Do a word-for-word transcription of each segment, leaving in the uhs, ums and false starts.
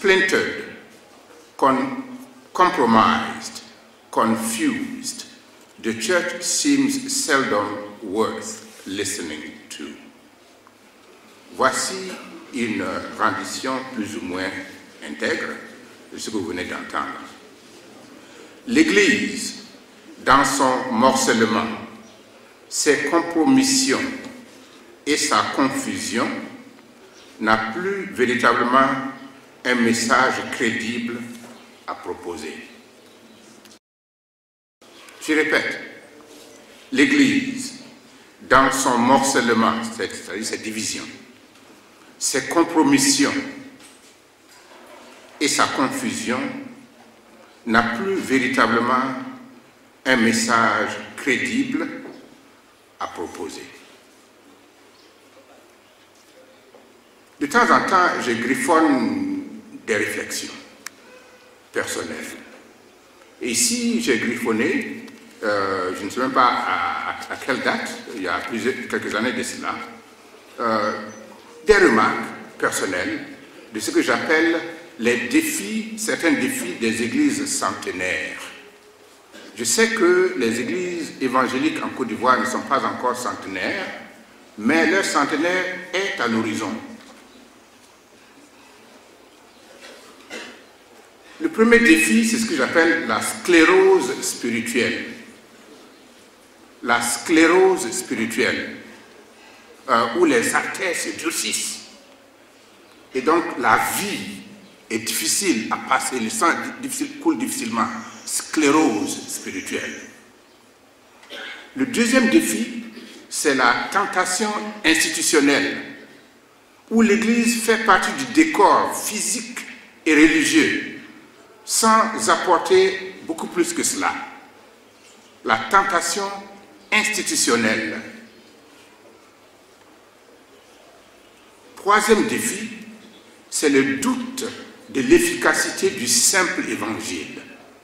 splintered, con compromised, confused, the church seems seldom worth listening to. Voici une rendition plus ou moins intègre de ce que vous venez d'entendre. L'Église, dans son morcellement, ses compromissions et sa confusion, n'a plus véritablement un message crédible à proposer. Je répète, l'Église, dans son morcellement, c'est-à-dire sa division, ses compromissions et sa confusion, n'a plus véritablement un message crédible à proposer. De temps en temps, je griffonne des réflexions personnelles. Et ici, j'ai griffonné, euh, je ne sais même pas à, à, à quelle date, il y a plusieurs, quelques années de cela, euh, des remarques personnelles de ce que j'appelle les défis, certains défis des églises centenaires. Je sais que les églises évangéliques en Côte d'Ivoire ne sont pas encore centenaires, mais leur centenaire est à l'horizon. Le premier défi, c'est ce que j'appelle la sclérose spirituelle. La sclérose spirituelle, euh, où les artères se durcissent. Et donc la vie est difficile à passer, le sang difficile, coule difficilement. Sclérose spirituelle. Le deuxième défi, c'est la tentation institutionnelle, où l'Église fait partie du décor physique et religieux, sans apporter beaucoup plus que cela. La tentation institutionnelle. Troisième défi, c'est le doute de l'efficacité du simple évangile,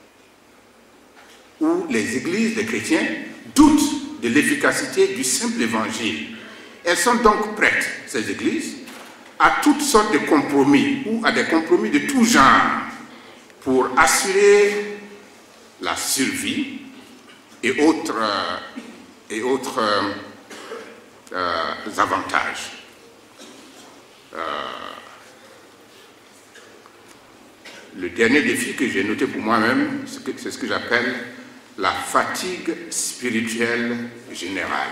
où les églises, les chrétiens, doutent de l'efficacité du simple évangile. Elles sont donc prêtes, ces églises, à toutes sortes de compromis, ou à des compromis de tout genre, pour assurer la survie et autres, euh, et autres euh, euh, avantages. Euh, le dernier défi que j'ai noté pour moi-même, c'est ce que j'appelle la fatigue spirituelle générale.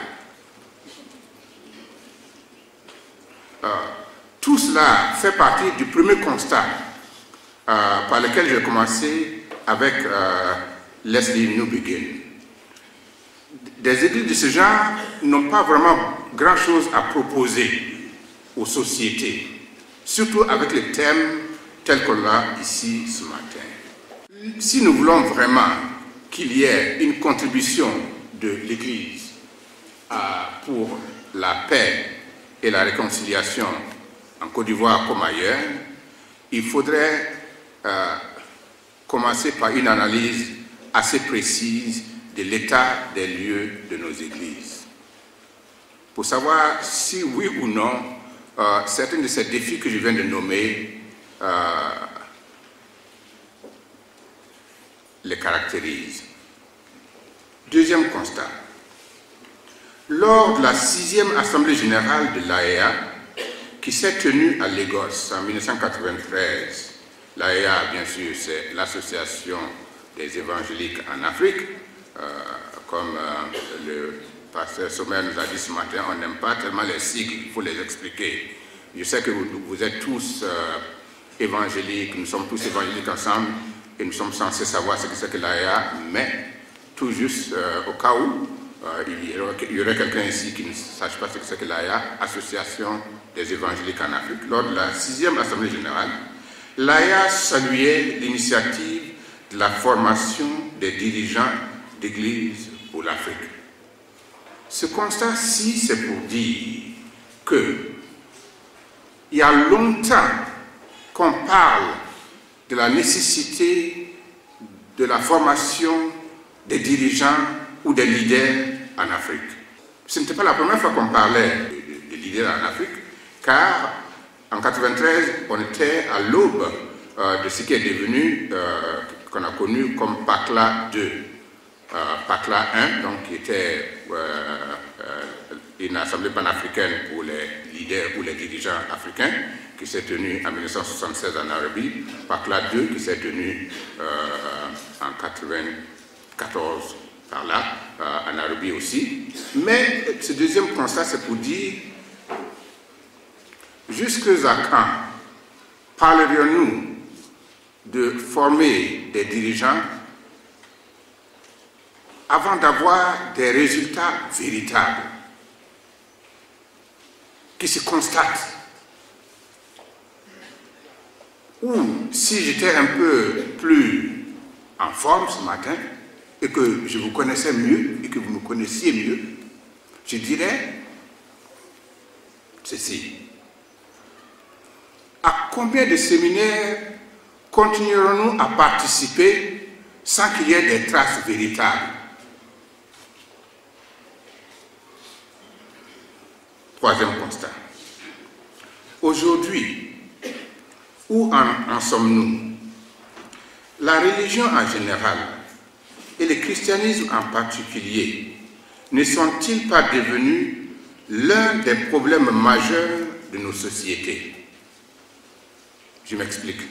Euh, tout cela fait partie du premier constat Euh, par lequel j'ai commencé avec euh, Leslie Newbigin. Des églises de ce genre n'ont pas vraiment grand-chose à proposer aux sociétés, surtout avec les thèmes tels qu'on l'a ici ce matin. Si nous voulons vraiment qu'il y ait une contribution de l'Église euh, pour la paix et la réconciliation en Côte d'Ivoire comme ailleurs, il faudrait Euh, commencer par une analyse assez précise de l'état des lieux de nos églises, pour savoir si oui ou non euh, certains de ces défis que je viens de nommer euh, les caractérisent. Deuxième constat, lors de la sixième assemblée générale de l'A E A qui s'est tenue à Lagos en mille neuf cent quatre-vingt-treize, l'A E A, bien sûr, c'est l'Association des évangéliques en Afrique. Euh, comme euh, le pasteur Sommer nous a dit ce matin, on n'aime pas tellement les sigles, il faut les expliquer. Je sais que vous, vous êtes tous euh, évangéliques, nous sommes tous évangéliques ensemble, et nous sommes censés savoir ce que c'est que l'A E A, mais tout juste euh, au cas où euh, il y aurait, aurait quelqu'un ici qui ne sache pas ce que c'est que l'A E A, Association des évangéliques en Afrique. Lors de la sixième Assemblée générale, l'A E A saluait l'initiative de la formation des dirigeants d'église pour l'Afrique. Ce constat-ci, c'est pour dire que il y a longtemps qu'on parle de la nécessité de la formation des dirigeants ou des leaders en Afrique. Ce n'était pas la première fois qu'on parlait de, de, de leaders en Afrique, car en mille neuf cent quatre-vingt-treize, on était à l'aube euh, de ce qui est devenu, euh, qu'on a connu comme Pakla deux. Euh, Pakla un, donc, qui était euh, euh, une assemblée panafricaine pour les leaders ou les dirigeants africains, qui s'est tenue en mille neuf cent soixante-seize en Arabie. Pakla deux, qui s'est tenue euh, en mille neuf cent quatre-vingt-quatorze par là, euh, en Arabie aussi. Mais ce deuxième constat, c'est pour dire, jusqu'à quand parlerions-nous de former des dirigeants avant d'avoir des résultats véritables qui se constatent? Ou si j'étais un peu plus en forme ce matin et que je vous connaissais mieux et que vous me connaissiez mieux, je dirais ceci. À combien de séminaires continuerons-nous à participer sans qu'il y ait des traces véritables? Troisième constat. Aujourd'hui, où en, en sommes-nous? La religion en général et le christianisme en particulier ne sont-ils pas devenus l'un des problèmes majeurs de nos sociétés? Je m'explique.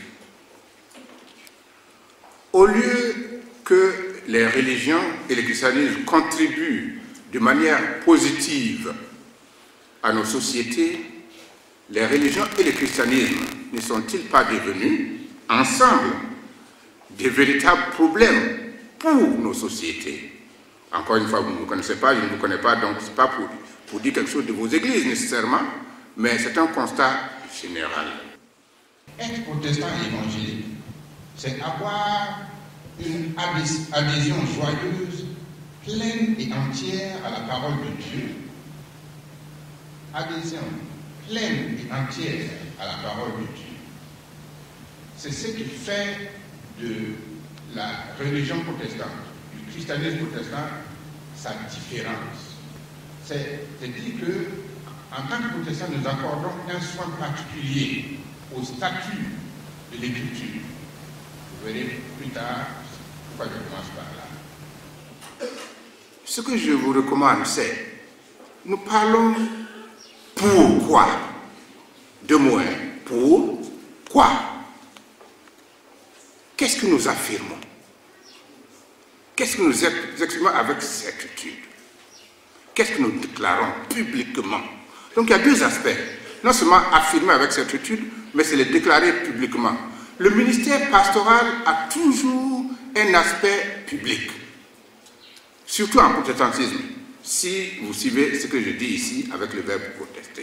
Au lieu que les religions et le christianisme contribuent de manière positive à nos sociétés, les religions et le christianisme ne sont-ils pas devenus, ensemble, des véritables problèmes pour nos sociétés? Encore une fois, vous ne me connaissez pas, je ne vous connais pas, donc ce n'est pas pour, pour dire quelque chose de vos églises nécessairement, mais c'est un constat général. Être protestant évangélique, c'est avoir une adhésion joyeuse, pleine et entière à la parole de Dieu. Adhésion pleine et entière à la parole de Dieu. C'est ce qui fait de la religion protestante, du christianisme protestant, sa différence. C'est-à-dire qu'en tant que protestants, nous accordons un soin particulier au statut de l'écriture. Vous verrez plus tard pourquoi je commence par là. Ce que je vous recommande, c'est, nous parlons pourquoi. Deux mots, pourquoi. Qu'est-ce que nous affirmons? Qu'est-ce que nous exprimons avec certitude? Qu'est-ce que nous déclarons publiquement? Donc il y a deux aspects. Non seulement affirmer avec certitude, mais c'est le déclarer publiquement. Le ministère pastoral a toujours un aspect public, surtout en protestantisme, si vous suivez ce que je dis ici avec le verbe protester.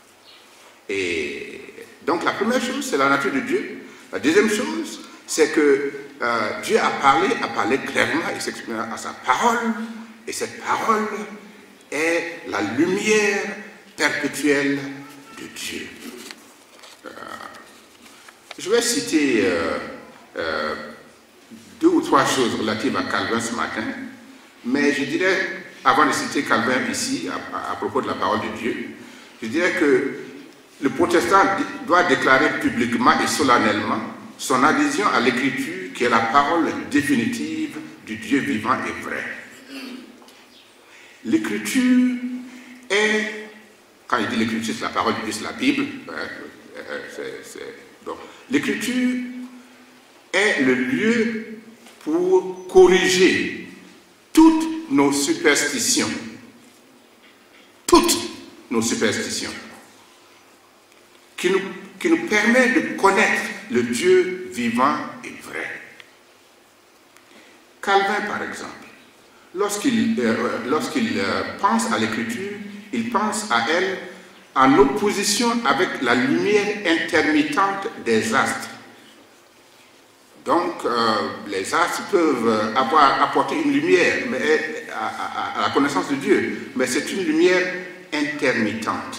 Et donc la première chose, c'est la nature de Dieu. La deuxième chose, c'est que euh, Dieu a parlé, a parlé clairement, il s'exprime à sa parole, et cette parole est la lumière perpétuelle de Dieu. Euh, je vais citer euh, euh, deux ou trois choses relatives à Calvin ce matin, mais je dirais, avant de citer Calvin ici, à, à propos de la parole de Dieu, je dirais que le protestant doit déclarer publiquement et solennellement son adhésion à l'écriture qui est la parole définitive du Dieu vivant et vrai. L'écriture est, quand je dis l'écriture, c'est la parole de Dieu, c'est la Bible. L'écriture est le lieu pour corriger toutes nos superstitions. Toutes nos superstitions. Qui nous, qui nous permet de connaître le Dieu vivant et vrai. Calvin, par exemple, lorsqu'il euh, lorsqu'il euh, pense à l'écriture, il pense à elle en opposition avec la lumière intermittente des astres. Donc, euh, les astres peuvent avoir apporté une lumière mais, à, à, à la connaissance de Dieu, mais c'est une lumière intermittente.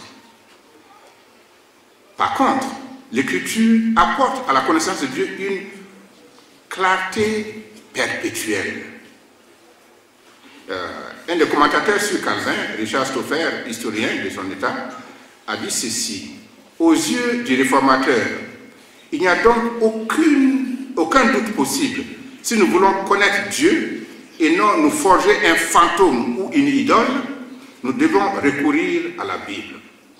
Par contre, l'écriture apporte à la connaissance de Dieu une clarté perpétuelle. Euh, un des commentateurs sur Calvin, Richard Stauffer, historien de son état, a dit ceci: aux yeux du réformateur, Il n'y a donc aucune, aucun doute possible. Si nous voulons connaître Dieu et non nous forger un fantôme ou une idole, nous devons recourir à la Bible.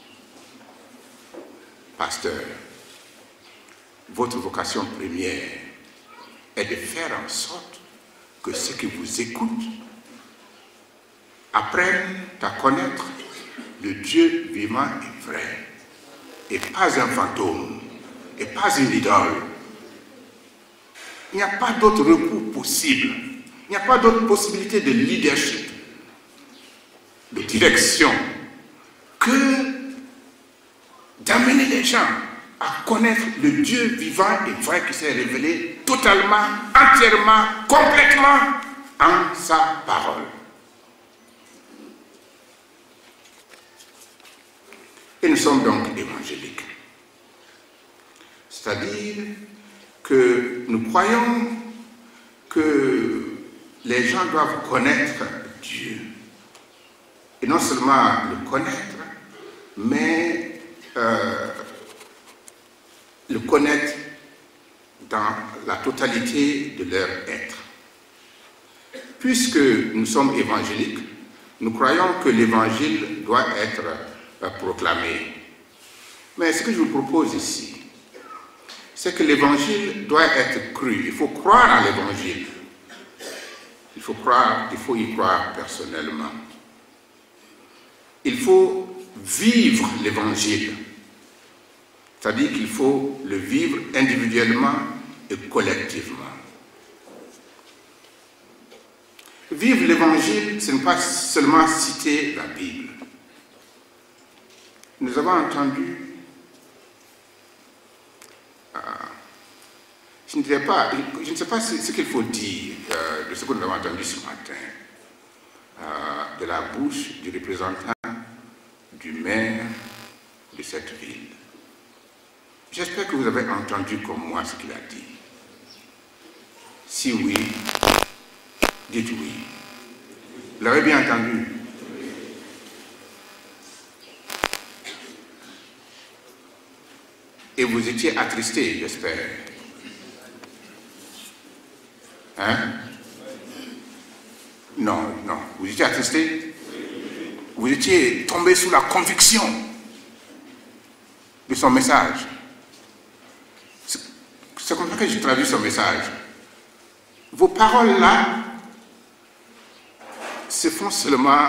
Pasteur, votre vocation première est de faire en sorte que ceux qui vous écoutent apprennent à connaître le Dieu vivant et vrai, et pas un fantôme, et pas une idole. Il n'y a pas d'autre recours possible. Il n'y a pas d'autre possibilité de leadership, de direction, que d'amener les gens à connaître le Dieu vivant et vrai qui s'est révélé totalement, entièrement, complètement en sa parole. Et nous sommes donc évangéliques. C'est-à-dire que nous croyons que les gens doivent connaître Dieu. Et non seulement le connaître, mais euh, le connaître dans la totalité de leur être. Puisque nous sommes évangéliques, nous croyons que l'évangile doit être euh, proclamé. Mais ce que je vous propose ici, c'est que l'évangile doit être cru. Il faut croire à l'évangile. Il faut croire, il faut y croire personnellement. Il faut vivre l'évangile. C'est-à-dire qu'il faut le vivre individuellement et collectivement. Vivre l'évangile, ce n'est pas seulement citer la Bible. Nous avons entendu, euh, je, ne dirais pas, je ne sais pas ce, ce qu'il faut dire euh, de ce que nous avons entendu ce matin, euh, de la bouche du représentant du maire de cette ville. J'espère que vous avez entendu comme moi ce qu'il a dit. Si oui, dites oui. Vous l'avez bien entendu? Et vous étiez attristé, j'espère. Hein? Non, non. Vous étiez attristé? Vous étiez tombé sous la conviction de son message. C'est comme ça que j'ai traduit son message. Vos paroles là se font seulement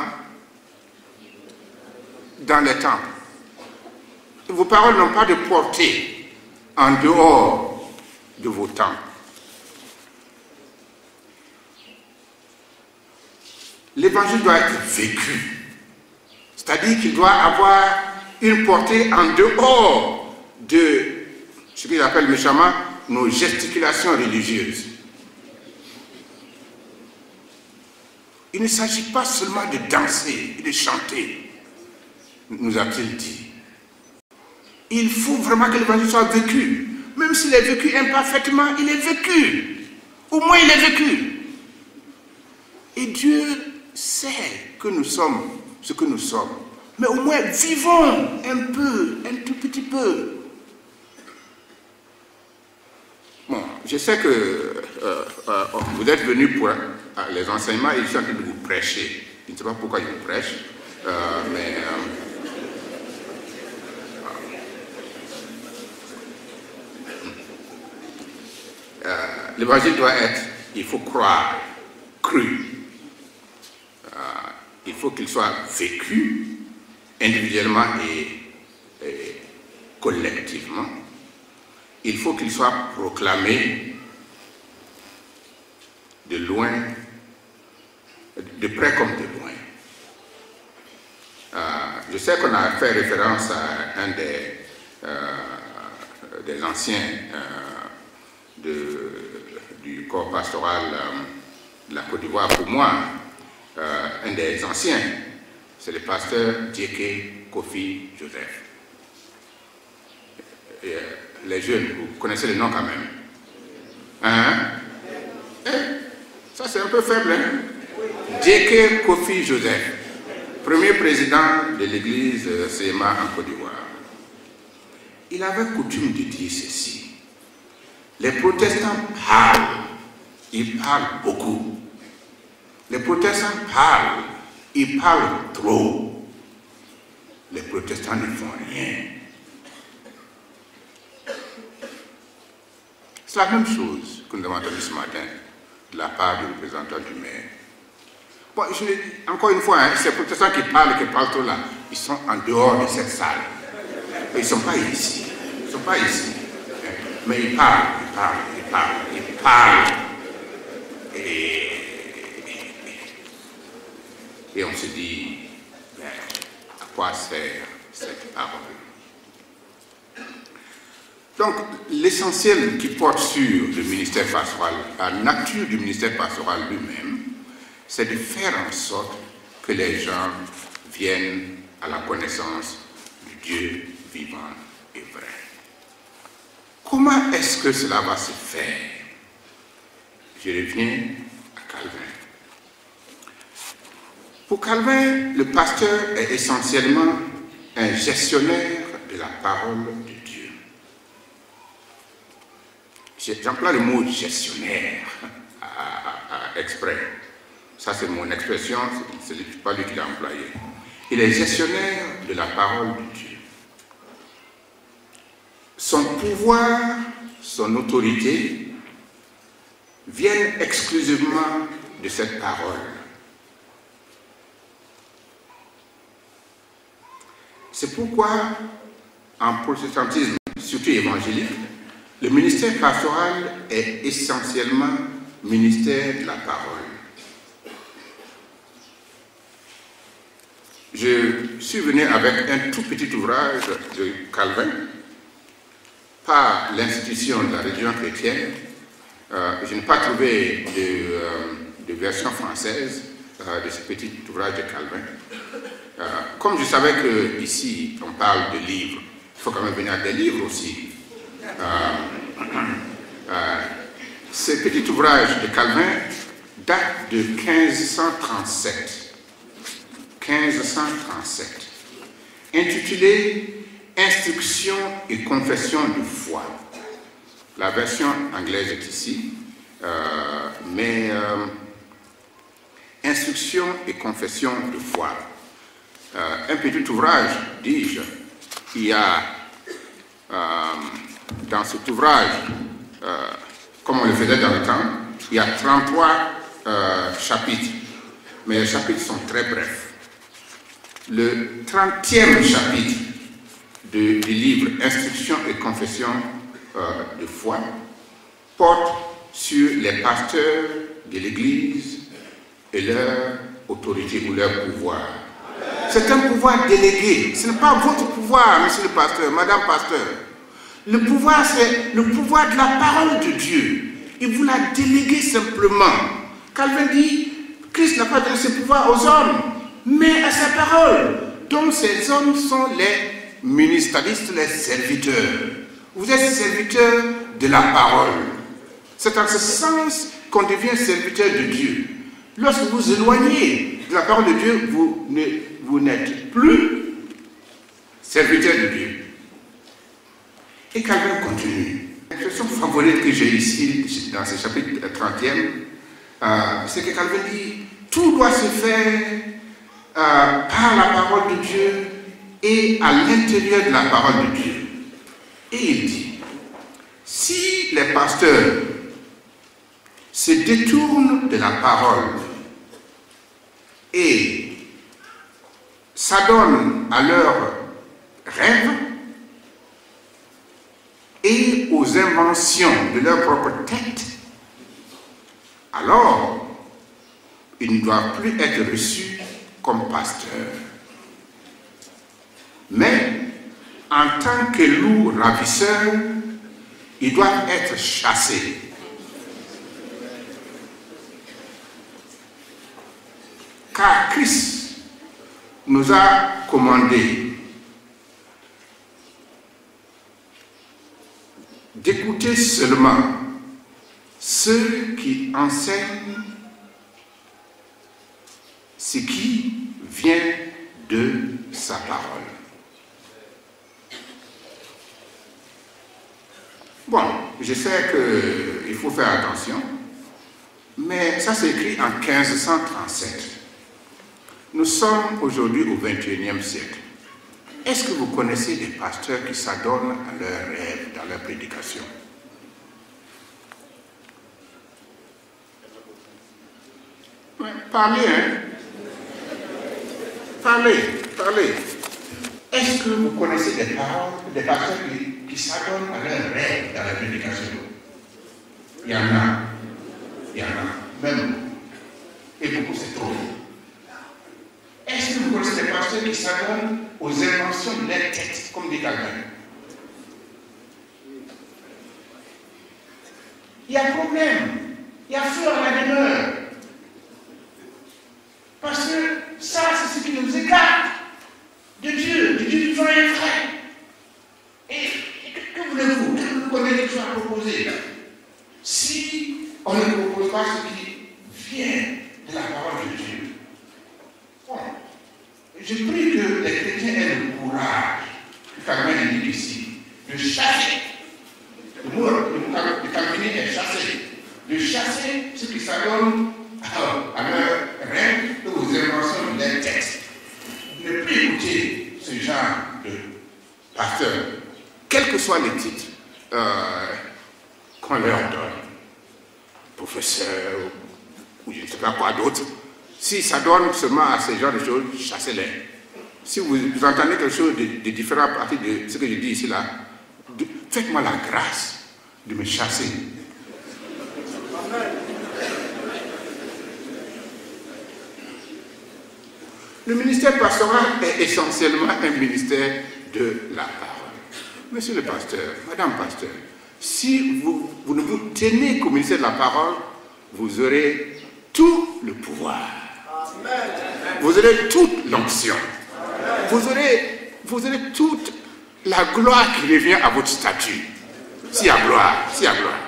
dans les temples. Vos paroles n'ont pas de portée en dehors de vos temples. L'évangile doit être vécu. C'est-à-dire qu'il doit avoir une portée en dehors de ce qu'ils appellent méchamment nos gesticulations religieuses. Il ne s'agit pas seulement de danser et de chanter, nous a-t-il dit. Il faut vraiment que l'évangile soit vécu. Même s'il est vécu imparfaitement, il est vécu. Au moins, il est vécu. Et Dieu sait que nous sommes ce que nous sommes. Mais au moins, vivons un peu, un tout petit peu. Bon, je sais que euh, euh, vous êtes venus pour euh, les enseignements et je suis en train de vous prêcher. Je ne sais pas pourquoi je vous prêche, euh, mais... Euh, Euh, l'évangile doit être, il faut croire, cru. Euh, il faut qu'il soit vécu individuellement et, et collectivement. Il faut qu'il soit proclamé de loin, de près comme de loin. Euh, je sais qu'on a fait référence à un des, euh, des anciens euh, De, du corps pastoral euh, de la Côte d'Ivoire. Pour moi, euh, un des anciens, c'est le pasteur Djeke Kofi Joseph. Et, euh, les jeunes, vous connaissez le nom quand même. Hein? Eh, ça c'est un peu faible, hein? Djeke Kofi Joseph, premier président de l'église C M A en Côte d'Ivoire. Il avait coutume de dire ceci. Les protestants parlent, ils parlent beaucoup. Les protestants parlent, ils parlent trop. Les protestants ne font rien. C'est la même chose que nous avons entendu ce matin de la part du représentant du maire. Bon, je, encore une fois, hein, ces protestants qui parlent, qui parlent trop là, ils sont en dehors de cette salle. Ils ne sont pas ici. Ils ne sont pas ici. Mais ils parlent, ils parlent, ils parlent, ils parlent. Et, et on se dit, ben, à quoi sert cette parole? Donc, l'essentiel qui porte sur le ministère pastoral, la nature du ministère pastoral lui-même, c'est de faire en sorte que les gens viennent à la connaissance du Dieu vivant et vrai. Comment est-ce que cela va se faire? Je reviens à Calvin. Pour Calvin, le pasteur est essentiellement un gestionnaire de la parole de Dieu. J'emploie le mot gestionnaire à, à, à exprès. Ça, c'est mon expression, ce n'est pas lui qui l'a employé. Il est gestionnaire de la parole de Dieu. Son pouvoir, son autorité viennent exclusivement de cette parole. C'est pourquoi, en protestantisme, surtout évangélique, le ministère pastoral est essentiellement ministère de la parole. Je suis venu avec un tout petit ouvrage de Calvin par l'institution de la religion chrétienne. Euh, je n'ai pas trouvé de, euh, de version française euh, de ce petit ouvrage de Calvin. Euh, comme je savais qu'ici on parle de livres, il faut quand même venir à des livres aussi. Euh, euh, ce petit ouvrage de Calvin date de quinze cent trente-sept. quinze cent trente-sept, intitulé « Instruction et confession de foi ». La version anglaise est ici, euh, mais euh, « Instruction et confession de foi ». Euh, un petit ouvrage, dis-je, il y a euh, dans cet ouvrage, euh, comme on le faisait dans le temps, il y a trente-trois euh, chapitres, mais les chapitres sont très brefs. Le trentième chapitre de, du livre « Instruction et confession euh, de foi » porte sur les pasteurs de l'Église et leur autorité ou leur pouvoir. C'est un pouvoir délégué. Ce n'est pas votre pouvoir, monsieur le pasteur, madame pasteur. Le pouvoir, c'est le pouvoir de la parole de Dieu. Il vous l'a délégué simplement. Calvin dit, Christ n'a pas donné ce pouvoir aux hommes, mais à sa parole. Donc ces hommes sont les ministérialistes, les serviteurs. Vous êtes serviteurs de la parole. C'est en ce sens qu'on devient serviteur de Dieu. Lorsque vous vous éloignez de la parole de Dieu, vous ne, vous n'êtes plus serviteur de Dieu. Et Calvin continue. L'expression favorite que j'ai ici, dans ce chapitre trentième, euh, c'est que Calvin dit, tout doit se faire euh, par la parole de Dieu et à l'intérieur de la parole de Dieu. Et il dit, si les pasteurs se détournent de la parole et s'adonnent à leurs rêves et aux inventions de leur propre tête, alors ils ne doivent plus être reçus comme pasteurs. Mais en tant que loups ravisseurs, ils doivent être chassés. Car Christ nous a commandé d'écouter seulement ceux qui enseignent ce qui vient de sa parole. Bon. je sais qu'il faut faire attention, mais ça s'est écrit en quinze cent trente-sept. Nous sommes aujourd'hui au vingt et unième siècle. Est-ce que vous connaissez des pasteurs qui s'adonnent à leurs rêves dans leur prédication? Ouais, parlez, hein? Parlez, parlez. Est-ce que vous connaissez des paroles, des pasteurs qui, qui s'adonnent à leurs rêves dans la prédication? Il y en a. Il y en a. Même. Et beaucoup, c'est trop. Est-ce que vous connaissez des pasteurs qui s'adonnent aux inventions de leur tête, comme dit Calvin? Il y a problème. Il y a feu à la demeure. Parce que ça, c'est ce qui nous écarte de Dieu, de Dieu du vrai et vrai. Et que voulez-vous? Que vous connaissez quelque chose à proposer? Si on ne propose pas ce qui vient de la parole de Dieu. Bon, je prie que les chrétiens aient le courage, que Calvin indique ici, de chasser. Le mot de Calvin est chasser. De chasser ce qui s'adonne à leur rêve et aux inventions de leur texte. Ne plus écouter ce genre de pasteurs, quels que soient les titres euh, qu'on leur donne, professeur ou je ne sais pas quoi d'autre. Si ça donne seulement à ce genre de choses, chassez-les. Si vous, vous entendez quelque chose de, de différent à partir de ce que je dis ici là, faites-moi la grâce de me chasser. Le ministère pastoral est essentiellement un ministère de la parole. Monsieur le pasteur, madame pasteur, si vous, vous ne vous tenez qu'au ministère de la parole, vous aurez tout le pouvoir. Vous aurez toute l'onction. Vous aurez, vous aurez toute la gloire qui revient à votre statut. S'il y a gloire, s'il y a gloire.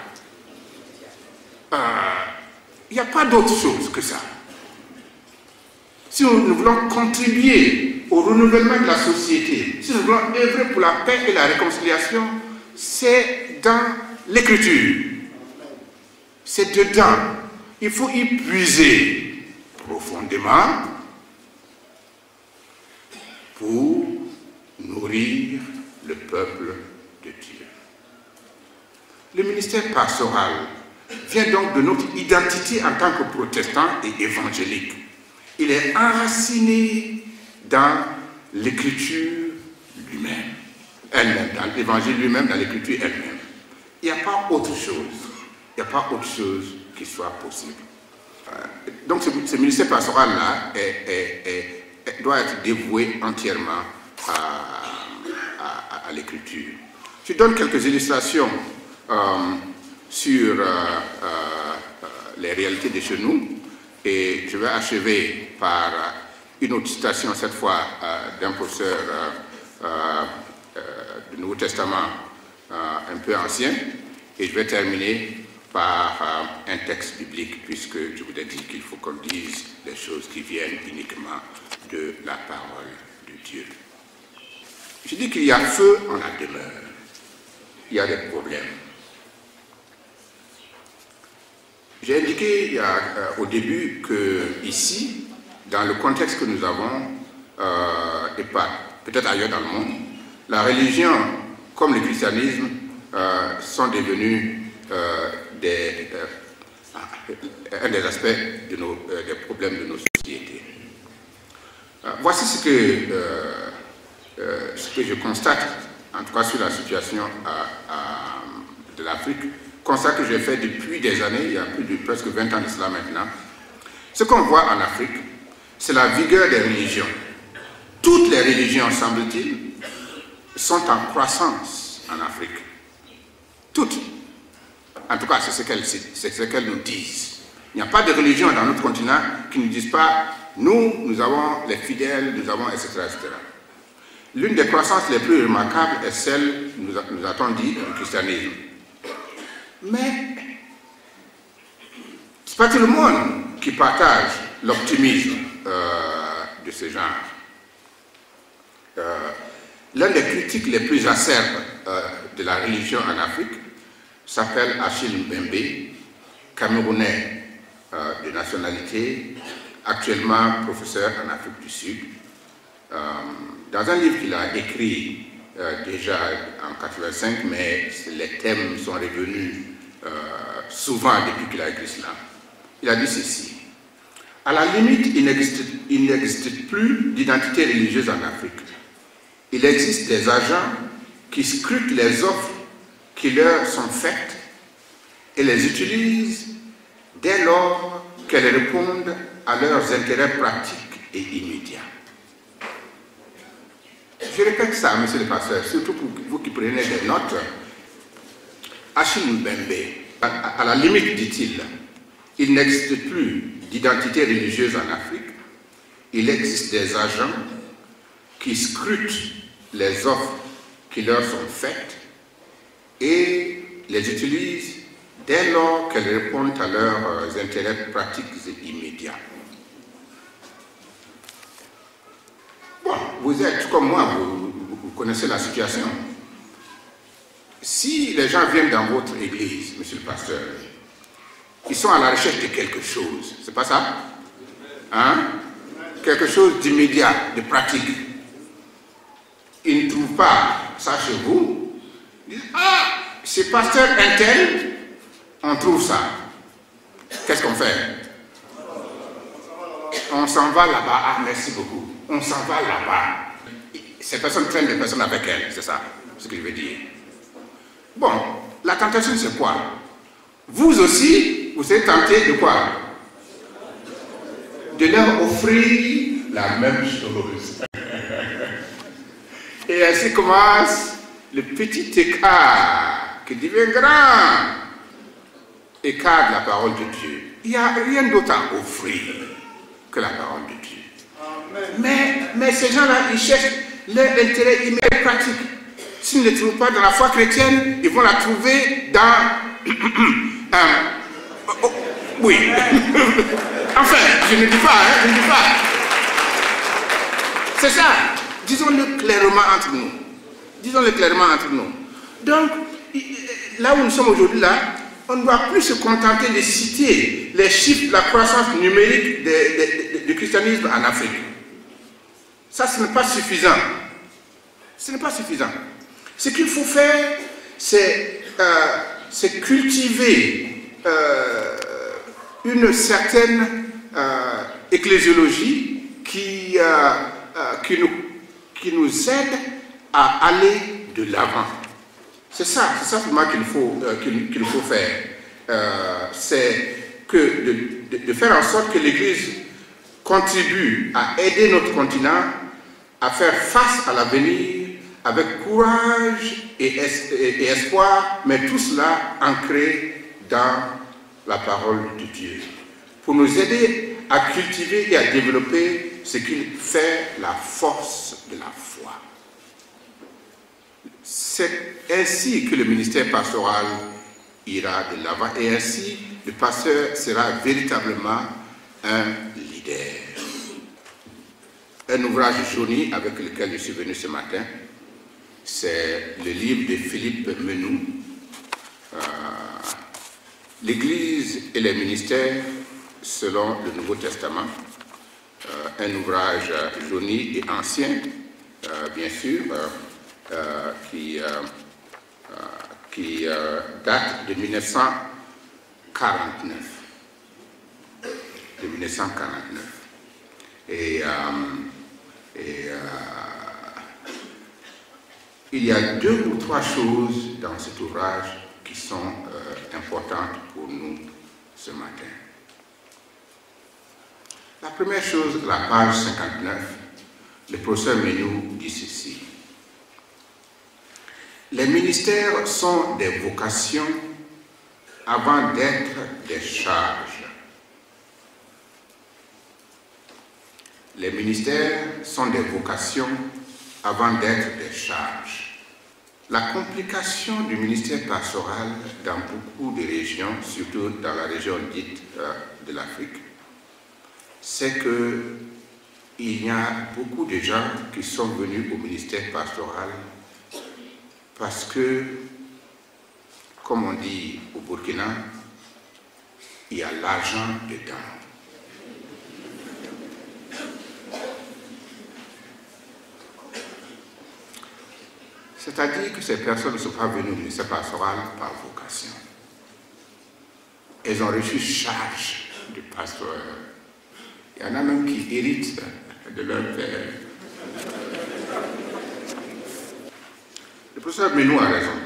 Il n'y a pas d'autre chose que ça. Si nous voulons contribuer au renouvellement de la société, si nous voulons œuvrer pour la paix et la réconciliation, c'est dans l'écriture. C'est dedans. Il faut y puiser profondément pour nourrir le peuple de Dieu. Le ministère pastoral vient donc de notre identité en tant que protestants et évangéliques. Il est enraciné dans l'écriture lui-même, elle-même, dans l'évangile lui-même, dans l'écriture elle-même. Il n'y a pas autre chose, il n'y a pas autre chose qui soit possible. Donc ce, ce ministère pastoral-là est, est, est, est, doit être dévoué entièrement à, à, à l'écriture. Je donne quelques illustrations euh, sur euh, euh, les réalités de chez nous. Et je vais achever par une autre citation, cette fois euh, d'un professeur euh, euh, du Nouveau Testament euh, un peu ancien. Et je vais terminer par euh, un texte biblique, puisque je vous ai dit qu'il faut qu'on dise les choses qui viennent uniquement de la parole de Dieu. Je dis qu'il y a feu en la demeure. Il y a des problèmes. J'ai indiqué il y a, euh, au début que ici, dans le contexte que nous avons, euh, et pas peut-être ailleurs dans le monde, la religion comme le christianisme euh, sont devenus euh, des, euh, un des aspects de nos, euh, des problèmes de nos sociétés. Euh, voici ce que, euh, euh, ce que je constate, en tout cas sur la situation à, à, de l'Afrique. Constat que j'ai fait depuis des années, il y a plus de presque vingt ans de cela maintenant. Ce qu'on voit en Afrique, c'est la vigueur des religions. Toutes les religions, semble-t-il, sont en croissance en Afrique. Toutes. En tout cas, c'est ce qu'elles, c'est ce qu'elles nous disent. Il n'y a pas de religion dans notre continent qui ne disent pas, nous, nous avons les fidèles, nous avons, et cetera, et cetera. L'une des croissances les plus remarquables est celle, nous, nous a-t-on dit, du christianisme. Mais ce n'est pas tout le monde qui partage l'optimisme euh, de ce genre. Euh, L'un des critiques les plus acerbes euh, de la religion en Afrique s'appelle Achille Mbembe, Camerounais euh, de nationalité, actuellement professeur en Afrique du Sud. Euh, dans un livre qu'il a écrit euh, déjà en mille neuf cent quatre-vingt-cinq, mais les thèmes sont revenus euh, souvent depuis qu'il a écrit cela, il a dit ceci. À la limite, il n'existe plus d'identité religieuse en Afrique. Il existe des agents qui scrutent les offres qui leur sont faites et les utilisent dès lors qu'elles répondent à leurs intérêts pratiques et immédiats. Je répète ça, monsieur le pasteur, surtout pour vous qui prenez des notes. Achille Mbembe, à, à la limite, dit-il, il n'existe plus d'identité religieuse en Afrique. Il existe des agents qui scrutent les offres qui leur sont faites et les utilisent dès lors qu'elles répondent à leurs intérêts pratiques et immédiats. Bon, vous êtes comme moi, vous, vous connaissez la situation. Si les gens viennent dans votre église, monsieur le pasteur, ils sont à la recherche de quelque chose, c'est pas ça? Hein? Quelque chose d'immédiat, de pratique. Ils ne trouvent pas ça chez vous. Ils disent, ah, c'est pasteur intel, on trouve ça. Qu'est-ce qu'on fait? On s'en va là-bas. Ah, merci beaucoup. On s'en va là-bas. Ces personnes traînent des personnes avec elles, c'est ça ce que je veux dire. Bon, la tentation c'est quoi? Vous aussi, vous êtes tenté de quoi? De leur offrir la même chose. Et ainsi commence le petit écart qui devient grand. Écart de la parole de Dieu. Il n'y a rien d'autre à offrir que la parole de Dieu. Mais, mais ces gens-là, ils cherchent leur intérêt immédiat pratique. S'ils ne le trouvent pas dans la foi chrétienne, ils vont la trouver dans... un, oh, oh, oui. Enfin, je ne dis pas, hein, je ne dis pas. C'est ça. Disons-le clairement entre nous. Disons-le clairement entre nous. Donc, là où nous sommes aujourd'hui, là, on ne doit plus se contenter de citer les chiffres de la croissance numérique de, de, de, du christianisme en Afrique. Ça, ce n'est pas suffisant. Ce n'est pas suffisant. Ce qu'il faut faire, c'est euh, cultiver euh, une certaine euh, ecclésiologie qui, euh, euh, qui, nous, qui nous aide à aller de l'avant. C'est ça, c'est ça vraiment qu'il faut, euh, qu'il, qu'il faut faire. Euh, c'est que de, de, de faire en sorte que l'Église contribue à aider notre continent à faire face à l'avenir avec courage et, es, et, et espoir, mais tout cela ancré dans la parole de Dieu. Pour nous aider à cultiver et à développer ce qu'il fait la force de la foi. C'est ainsi que le ministère pastoral ira de l'avant et ainsi le pasteur sera véritablement un leader. Un ouvrage jauni avec lequel je suis venu ce matin, c'est le livre de Philippe Menou, euh, L'Église et les ministères selon le Nouveau Testament, euh, un ouvrage jauni et ancien, euh, bien sûr, euh, euh, qui, euh, euh, qui euh, date de mille neuf cent quarante-neuf. De mille neuf cent quarante-neuf. Et, euh, et euh, il y a deux ou trois choses dans cet ouvrage qui sont euh, importantes pour nous ce matin. La première chose, la page cinquante-neuf, le professeur Menou dit ceci. Les ministères sont des vocations avant d'être des charges. Les ministères sont des vocations avant d'être des charges. La complication du ministère pastoral dans beaucoup de régions, surtout dans la région dite euh, de l'Afrique, c'est qu'il y a beaucoup de gens qui sont venus au ministère pastoral parce que, comme on dit au Burkina, il y a l'argent dedans. C'est-à-dire que ces personnes ne sont pas venues au ministère pastoral par vocation. Elles ont reçu charge de pasteur. Il y en a même qui héritent de leur père. Le professeur Menou a raison.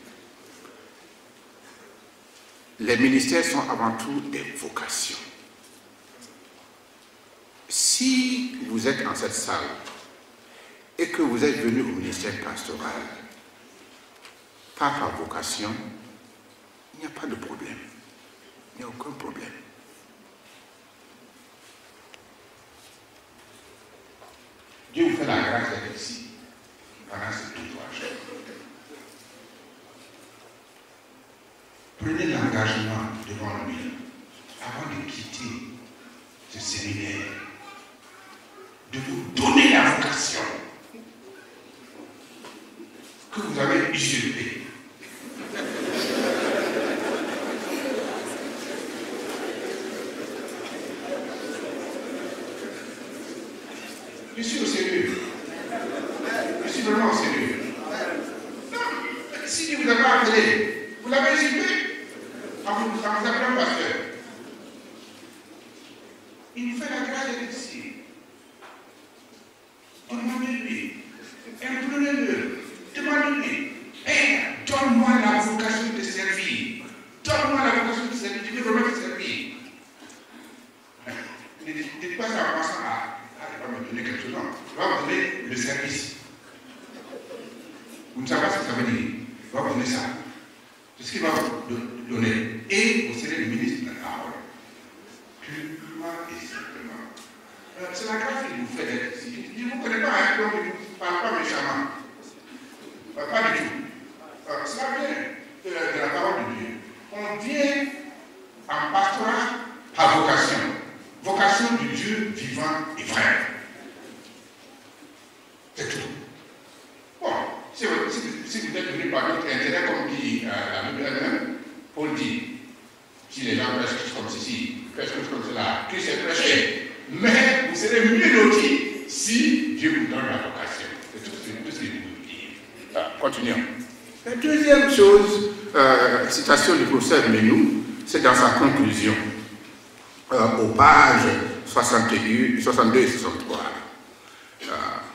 Les ministères sont avant tout des vocations. Si vous êtes en cette salle et que vous êtes venu au ministère pastoral pas par vocation, il n'y a pas de problème. Il n'y a aucun problème. Dieu vous fait la grâce d'être ici pendant ce ouvrage. Prenez l'engagement devant lui avant de quitter ce séminaire, de vous donner la vocation que vous avez usurpée. Je suis au sérieux. Je suis vraiment au sérieux. Non, si Dieu vous a pas appelé, vous l'avez usurpé en vous appelant pasteur. Il nous fait la grâce d'être ici. Demandez-lui, implorez-le, demandez-lui, Père, donne-moi la vocation de servir. Donne-moi la vocation de servir. Je veux vraiment te servir. Ne dites pas ça en pensant à, ah, il va me donner quelque chose. Non, il va me donner le service. Vous ne savez pas ce que ça veut dire. Il va vous donner ça. C'est ce qu'il va vous donner. Et vous serez le ministre de la parole. Purement et simplement. Euh, c'est la grâce qu'il vous fait d'être ici. Je ne vous connais pas, hein, donc je ne parle pas méchamment. Euh, pas du tout. Euh, cela vient de, de la parole de Dieu. On vient en pastorat par vocation. Vocation du Dieu vivant et vrai. C'est tout. Bon, si vous, si, si vous êtes venu par d'autres intérêts, comme dit euh, la Bible elle-même, Paul dit, si les gens prêchent comme ceci, prêchent comme cela, que c'est prêché. Mais vous serez mieux lotis si Dieu vous donne la vocation. C'est tout ce que je vous dis. Ah, continuons. La deuxième chose, euh, citation du professeur Menou, c'est dans sa conclusion, euh, aux pages soixante-deux, soixante-deux et soixante-trois. Euh,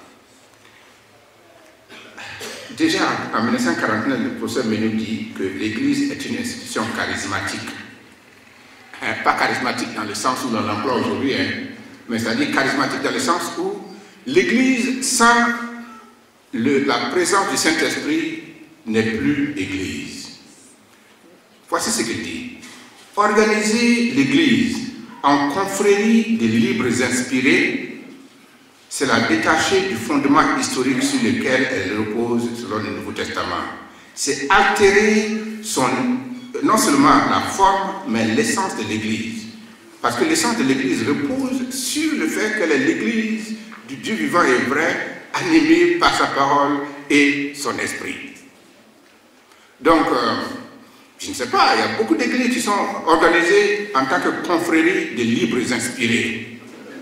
déjà en mille neuf cent quarante-neuf, le professeur Menou dit que l'Église est une institution charismatique. Hein, pas charismatique dans le sens où l'on l'emploie aujourd'hui, hein, mais c'est-à-dire charismatique dans le sens où l'Église sans le, la présence du Saint-Esprit n'est plus Église. Voici ce qu'il dit. Organiser l'Église en confréries de libres inspirés, c'est la détacher du fondement historique sur lequel elle repose selon le Nouveau Testament. C'est altérer son, non seulement la forme, mais l'essence de l'Église. Parce que l'essence de l'Église repose sur le fait qu'elle est l'Église du Dieu vivant et vrai, animée par sa parole et son esprit. Donc, euh, je ne sais pas, il y a beaucoup d'églises qui sont organisées en tant que confréries de libres inspirés.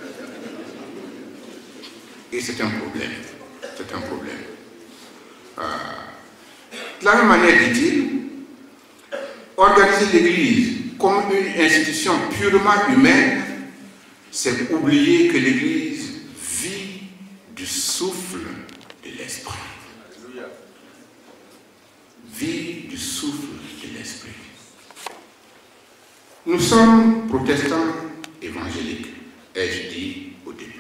Et c'est un problème. C'est un problème. Euh, de la même manière, dit-il, organiser l'Église comme une institution purement humaine, c'est oublier que l'Église vit du souffle de l'Esprit. Vit du souffle de l'Esprit. Nous sommes protestants évangéliques, ai-je dit au début.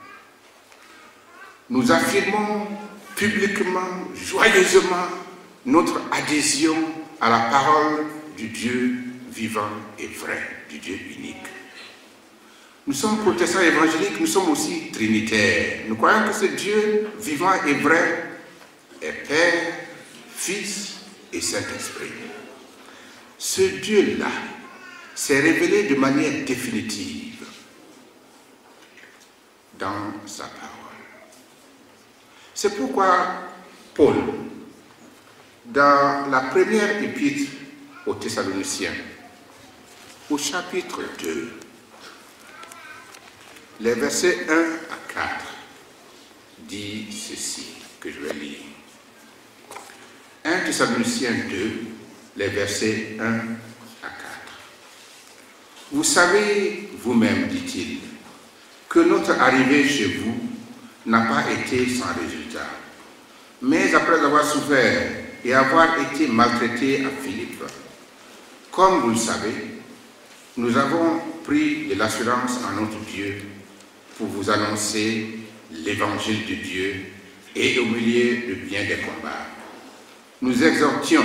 Nous affirmons publiquement, joyeusement, notre adhésion à la parole du Dieu vivant et vrai, du Dieu unique. Nous sommes protestants évangéliques, nous sommes aussi trinitaires. Nous croyons que ce Dieu vivant et vrai est Père, Fils et Saint-Esprit. Ce Dieu-là s'est révélé de manière définitive dans sa parole. C'est pourquoi Paul, dans la première épître aux Thessaloniciens, au chapitre deux, les versets un à quatre, dit ceci, que je vais lire. un Thessaloniciens deux, les versets un à quatre. Vous savez vous-même, dit-il, que notre arrivée chez vous n'a pas été sans résultat. Mais après avoir souffert et avoir été maltraité à Philippe, comme vous le savez, nous avons pris de l'assurance en notre Dieu pour vous annoncer l'évangile de Dieu et au milieu de bien des combats. Nous exhortions,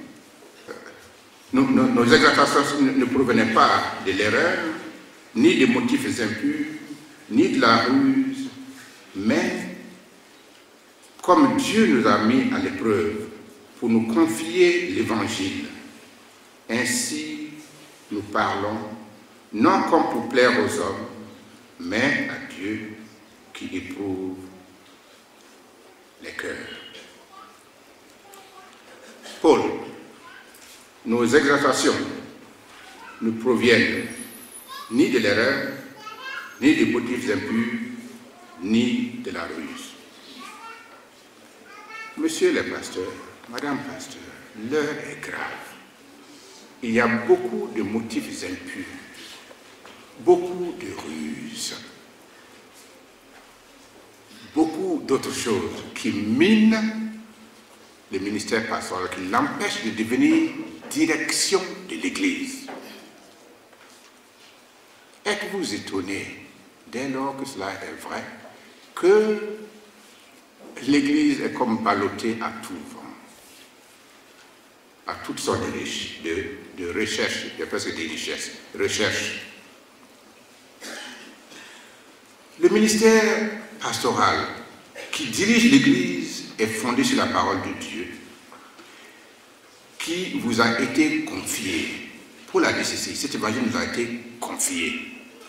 nos, nos, nos exhortations ne, ne provenaient pas de l'erreur, ni des motifs impurs, ni de la ruse, mais comme Dieu nous a mis à l'épreuve pour nous confier l'évangile, ainsi nous parlons, non comme pour plaire aux hommes, mais à Dieu qui éprouve les cœurs. Paul, nos exhortations ne proviennent ni de l'erreur, ni des motifs impurs, ni de la ruse. Monsieur le pasteur, madame pasteur, l'heure est grave. Il y a beaucoup de motifs impurs, beaucoup de ruses, beaucoup d'autres choses qui minent le ministère pastoral, qui l'empêchent de devenir direction de l'Église. Êtes-vous étonné, dès lors que cela est vrai, que l'Église est comme ballottée à tout vent, à toutes sortes de, de, de recherches, il y a presque des richesses, recherches. Le ministère pastoral qui dirige l'Église est fondé sur la parole de Dieu, qui vous a été confiée. Pour la nécessité, cet évangile nous a été confié.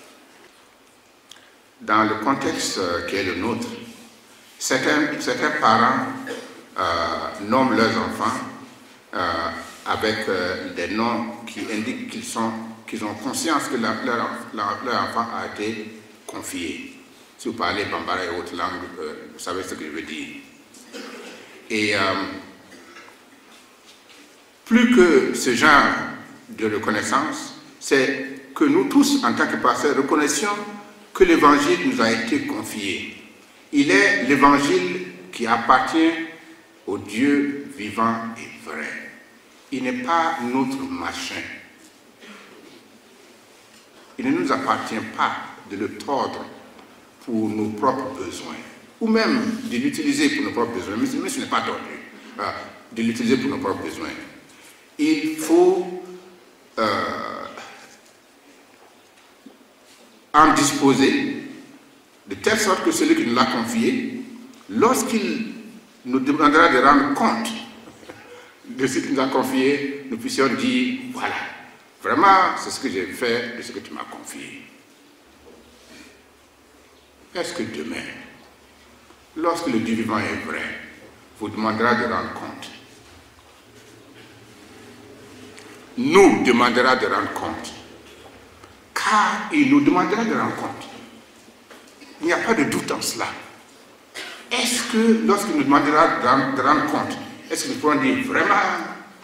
Dans le contexte qui est le nôtre, certains, certains parents euh, nomment leurs enfants euh, avec euh, des noms qui indiquent qu'ils sont, qu'ils ont conscience que la, leur, leur, leur enfant a été confié. Si vous parlez bambara et autres langues, euh, vous savez ce que je veux dire. Et euh, plus que ce genre de reconnaissance, c'est que nous tous, en tant que pasteurs, reconnaissions que l'évangile nous a été confié. Il est l'évangile qui appartient au Dieu vivant et vrai. Il n'est pas notre machin. Il ne nous appartient pas de le tordre pour nos propres besoins, ou même de l'utiliser pour nos propres besoins, mais ce n'est pas tordu, euh, de l'utiliser pour nos propres besoins. Il faut euh, en disposer de telle sorte que celui qui nous l'a confié, lorsqu'il nous demandera de rendre compte de ce qu'il nous a confié, nous puissions dire, voilà, vraiment, c'est ce que j'ai fait de ce que tu m'as confié. Est-ce que demain, lorsque le Dieu vivant est vrai, vous demandera de rendre compte, nous demandera de rendre compte, car il nous demandera de rendre compte. Il n'y a pas de doute en cela. Est-ce que lorsqu'il nous demandera de rendre, de rendre compte, est-ce que nous pourrons dire vraiment,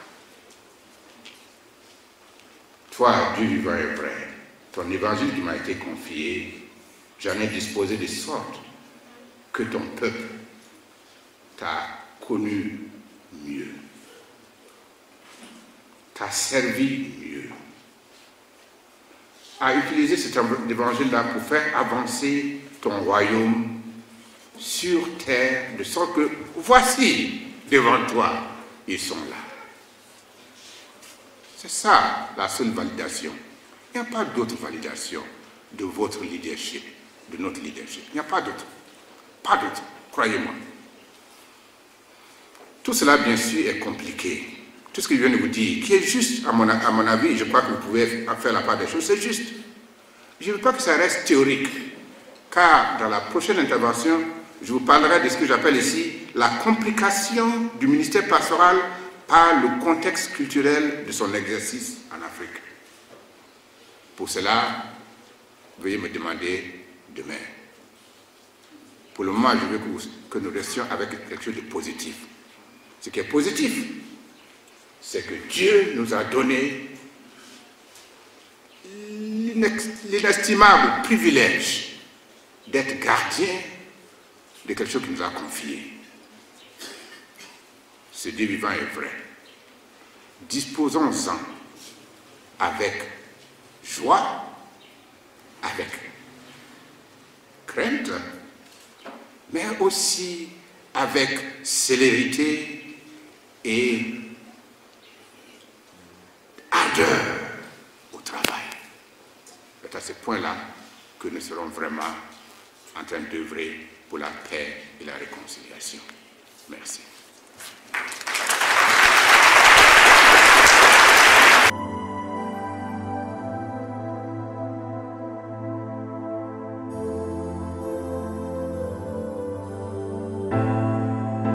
toi, Dieu vivant est vrai, ton évangile qui m'a été confié, j'en ai disposé de sorte que ton peuple t'a connu mieux, t'a servi mieux, a utilisé cet évangile-là pour faire avancer ton royaume sur terre, de sorte que voici devant toi, ils sont là. C'est ça la seule validation. Il n'y a pas d'autre validation de votre leadership, de notre leadership. Il n'y a pas d'autre. Pas d'autre, croyez-moi. Tout cela, bien sûr, est compliqué. Tout ce que je viens de vous dire, qui est juste, à mon, à mon avis, je crois que vous pouvez faire la part des choses, c'est juste. Je ne veux pas que ça reste théorique, car dans la prochaine intervention, je vous parlerai de ce que j'appelle ici la complication du ministère pastoral à le contexte culturel de son exercice en Afrique. Pour cela, veuillez me demander demain. Pour le moment, je veux que, vous, que nous restions avec quelque chose de positif. Ce qui est positif, c'est que Dieu nous a donné l'inestimable privilège d'être gardien de quelque chose qu'il nous a confié. Ce Dieu vivant est vrai. Disposons-en avec joie, avec crainte, mais aussi avec célérité et ardeur au travail. C'est à ce point-là que nous serons vraiment en train d'œuvrer pour la paix et la réconciliation. Merci.